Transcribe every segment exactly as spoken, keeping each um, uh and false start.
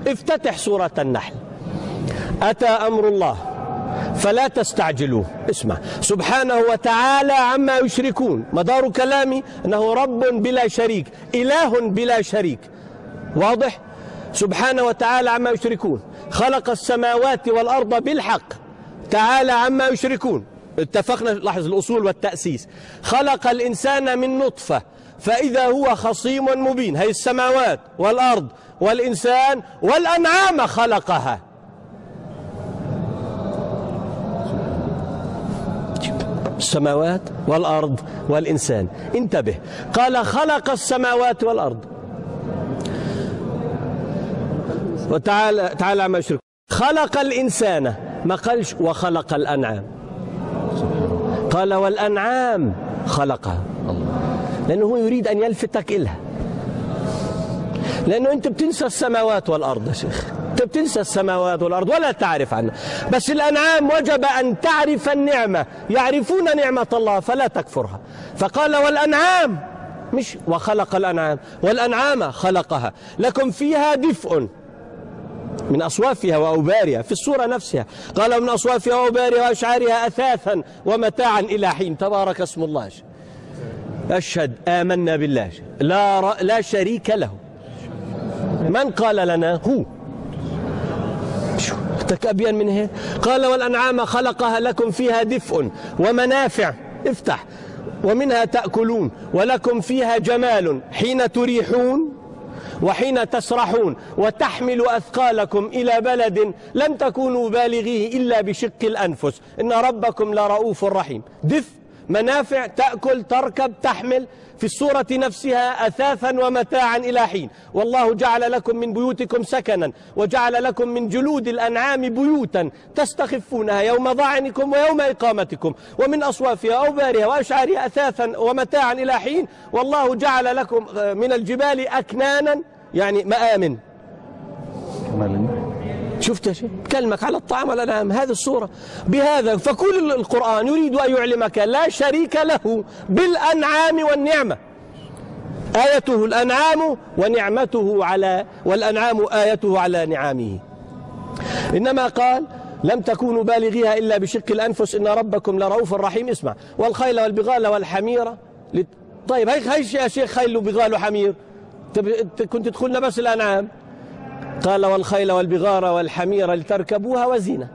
افتتح سورة النحل. أتى أمر الله فلا تستعجلوه. اسمع، سبحانه وتعالى عما يشركون. مدار كلامي أنه رب بلا شريك، إله بلا شريك. واضح؟ سبحانه وتعالى عما يشركون. خلق السماوات والأرض بالحق، تعالى عما يشركون. اتفقنا، لاحظ الأصول والتأسيس. خلق الإنسان من نطفة فإذا هو خصيم مبين. هي السماوات والأرض والإنسان والأنعام خلقها. السماوات والأرض والإنسان. انتبه، قال خلق السماوات والأرض وتعالى تعالى عما يشركون. خلق الإنسان، ما قالش وخلق الأنعام، قال والأنعام خلقها، لأنه هو يريد أن يلفتك إلها. لأنه أنت بتنسى السماوات والأرض يا شيخ، أنت بتنسى السماوات والأرض ولا تعرف عنها. بس الأنعام وجب أن تعرف النعمة، يعرفون نعمة الله فلا تكفرها. فقال والأنعام، مش وخلق الأنعام، والأنعام خلقها لكم فيها دفء من أصوافها وأوبارها. في السورة نفسها قال من أصوافها وأوبارها وأشعارها أثاثا ومتاعا إلى حين. تبارك اسم الله. أشهد آمنا بالله لا, لا شريك له. من قال لنا؟ هو. تكأبيا من هيك. قال والأنعام خلقها لكم فيها دفء ومنافع، افتح، ومنها تأكلون ولكم فيها جمال حين تريحون وحين تسرحون وتحمل أثقالكم إلى بلد لم تكونوا بالغيه إلا بشق الأنفس إن ربكم لرؤوف رحيم. دفء، منافع، تأكل، تركب، تحمل. في السورة نفسها أثاثا ومتاعا إلى حين. والله جعل لكم من بيوتكم سكنا وجعل لكم من جلود الأنعام بيوتا تستخفونها يوم ضعنكم ويوم إقامتكم ومن أصوافها أوبارها وأشعارها أثاثا ومتاعا إلى حين. والله جعل لكم من الجبال أكنانا، يعني مآمن. شفت يا شيخ؟ كلمك على الطعام والأنعام. هذه الصورة بهذا. فكل القرآن يريد أن يعلمك لا شريك له بالأنعام والنعمة. آيته الأنعام ونعمته على، والأنعام آيته على نعامه. إنما قال لم تكونوا بالغيها إلا بشق الأنفس إن ربكم لرؤوف رحيم. اسمع، والخيل والبغال والحميرة. طيب هيك هيك يا شيخ خيل وبغال وحمير، كنت تدخلنا بس الأنعام. قال والخيل والبغار والحمير لتركبوها وزينة.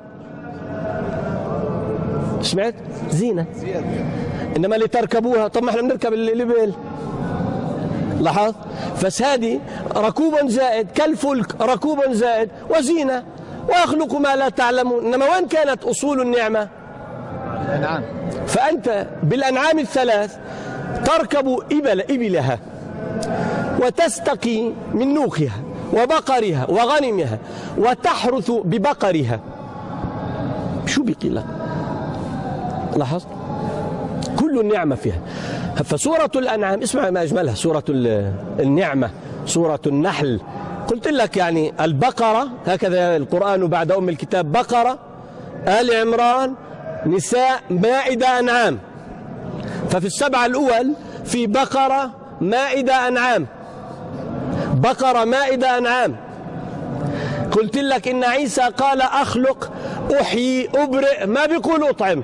سمعت؟ زينة. إنما لتركبوها، طب ما احنا بنركب الإبل. لاحظ؟ فهذه ركوب زائد كالفلك، ركوب زائد وزينة. ويخلق ما لا تعلمون. إنما وين كانت أصول النعمة؟ الأنعام. فأنت بالأنعام الثلاث تركب إبل إبلها وتستقي من نوخها وبقرها وغنمها وتحرث ببقرها. شو بقي لك؟ لاحظ؟ كل النعمة فيها. فسورة الأنعام، اسمع ما أجملها، سورة النعمة، سورة النحل. قلت لك يعني البقرة، هكذا القرآن بعد أم الكتاب: بقرة، آل عمران، نساء، مائدة، أنعام. ففي السبعة الأول في بقرة، مائدة، أنعام، بقرة، مائدة، أنعام. قلت لك إن عيسى قال أخلق، أحيي، أبرئ، ما بيقول أطعم،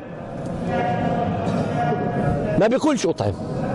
ما بيقولش أطعم.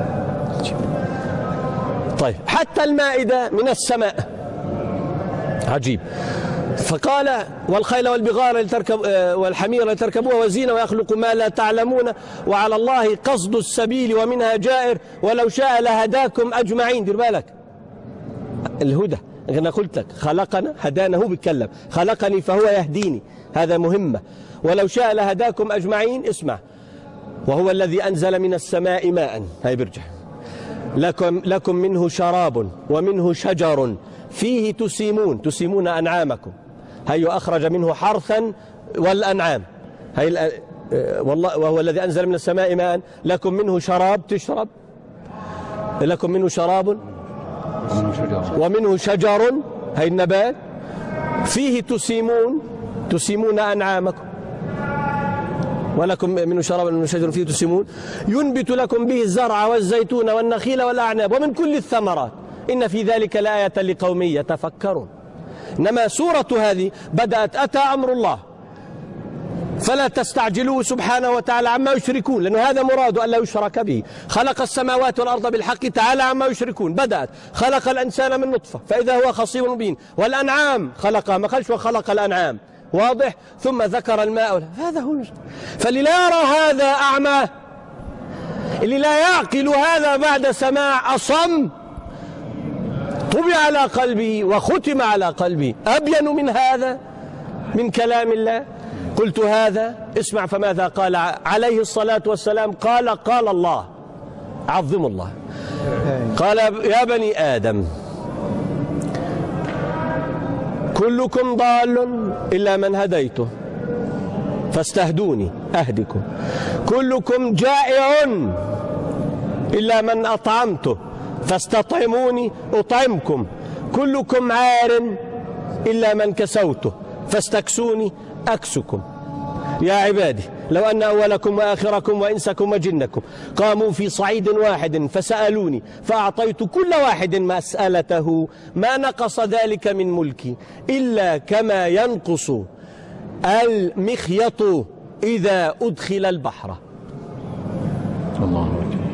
طيب حتى المائدة من السماء، عجيب. فقال والخيل والبغال لتركب والحمير لتركبوها وزينة ويخلق ما لا تعلمون وعلى الله قصد السبيل ومنها جائر ولو شاء لهداكم أجمعين. دير بالك، الهدى أنا قلت لك خلقنا هدانا، هو بيتكلم خلقني فهو يهديني، هذا مهمة. ولو شاء لهداكم أجمعين. اسمع، وهو الذي أنزل من السماء ماء، هاي برجع، لكم, لكم منه شراب ومنه شجر فيه تسيمون، تسيمون أنعامكم. هي أخرج منه حرثا والأنعام. هي والله وهو الذي أنزل من السماء ماء لكم منه شراب تشرب، لكم منه شراب ومنه شجر، هي النبات، فيه تسيمون، تسيمون أنعامكم. ولكم منه شراب ومنه شجر فيه تسيمون ينبت لكم به الزرع والزيتون والنخيل والأعناب ومن كل الثمرات إن في ذلك لآية لقوم يتفكرون. إنما سورة هذه بدأت أتى أمر الله فلا تستعجلوه سبحانه وتعالى عما يشركون، لأنه هذا مراده ألا يشرك به. خلق السماوات والأرض بالحق تعالى عما يشركون. بدأت خلق الإنسان من نطفة فإذا هو خصيم مبين، والأنعام خلقها، ما قالش وخلق الأنعام، واضح؟ ثم ذكر الماء. هذا هو. فاللي لا يرى هذا أعمى، اللي لا يعقل هذا بعد سماع أصم، طبع على قلبه وختم على قلبه. أبين من هذا من كلام الله. قلت هذا اسمع فماذا قال عليه الصلاة والسلام. قال قال الله، عظم الله، قال يا بني آدم كلكم ضال إلا من هديته فاستهدوني أهدكم، كلكم جائع إلا من أطعمته فاستطعموني أطعمكم، كلكم عار إلا من كسوته فاستكسوني أكسكم. يا عبادي لو أن أولكم وآخركم وإنسكم وجنكم قاموا في صعيد واحد فسألوني فأعطيت كل واحد مسألته ما نقص ذلك من ملكي إلا كما ينقص المخيط إذا أدخل البحر. الله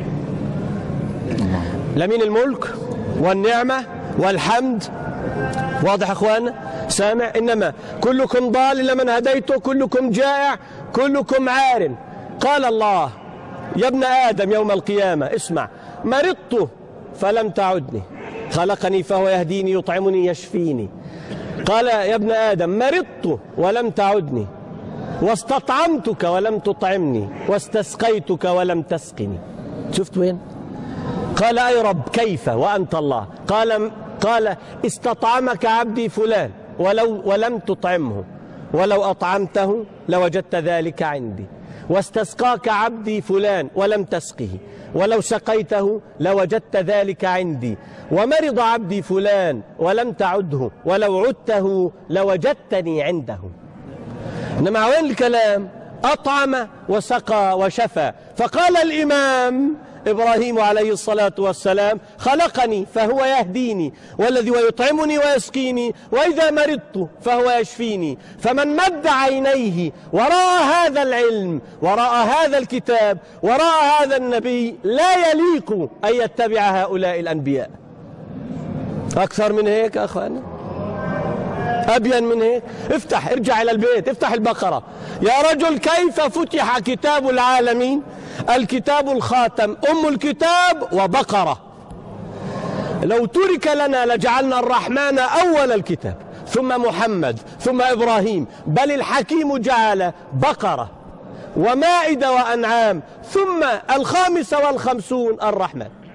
لمن الملك والنعمة والحمد، واضح أخوان؟ سامع؟ إنما كلكم ضال إلا من هديته، كلكم جائع، كلكم عار. قال الله يا ابن آدم يوم القيامة اسمع، مرضت فلم تعدني، خلقني فهو يهديني يطعمني يشفيني. قال يا ابن آدم مرضت ولم تعدني، واستطعمتك ولم تطعمني، واستسقيتك ولم تسقني. شفت وين؟ قال أي رب كيف وأنت الله؟ قال قال استطعمك عبدي فلان ولو ولم تطعمه، ولو أطعمته لوجدت ذلك عندي، واستسقاك عبدي فلان ولم تسقه، ولو سقيته لوجدت ذلك عندي، ومرض عبدي فلان ولم تعده، ولو عدته لوجدتني عنده. إنما وين الكلام؟ أطعم وسقى وشفى. فقال الإمام إبراهيم عليه الصلاة والسلام خلقني فهو يهديني، والذي ويطعمني ويسقيني، وإذا مرضت فهو يشفيني. فمن مد عينيه ورأى هذا العلم ورأى هذا الكتاب ورأى هذا النبي لا يليق أن يتبع هؤلاء الأنبياء. أكثر من هيك أخوانا؟ أبين من هيك؟ افتح، ارجع إلى البيت، افتح البقرة. يا رجل كيف فتح كتاب العالمين؟ الكتاب الخاتم، أم الكتاب وبقرة. لو ترك لنا لجعلنا الرحمن أول الكتاب ثم محمد ثم إبراهيم، بل الحكيم جعل بقرة ومائدة وأنعام ثم الخامسة والخمسون الرحمن.